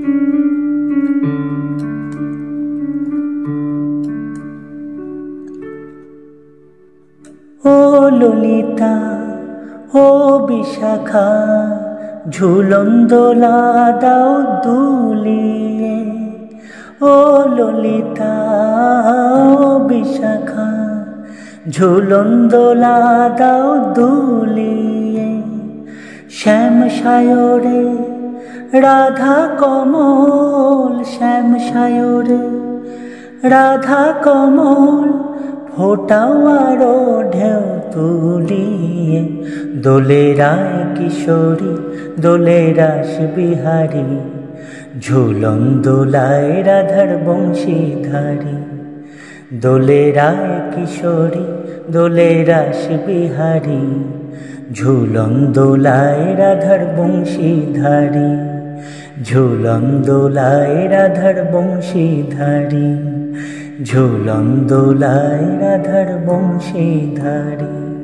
ও ললিতা ও বিশাখা ঝুলন দোলা দাও দুলিয়ে। ও ললিতা ও বিশাখা ঝুলন দোলা দাও দুলিয়ে। শ্যাম সায়রে রাধা কমল, শ্যাম সায়রে রাধা কমল ফোটাও আরো ঢেউ তুলিয়ে। দোলে রায় কিশোরী দোলে রাস বিহারী ঝুলন দোলায় রাধার বংশীধারী। দোলে রায় কিশোরী দোলে রাস বিহারী ঝুলন দোলায় রাধার বংশীধারী। ঝুলন দোলায় রাধার বংশীধারী, ঝুলন দোলায় রাধার বংশীধারী।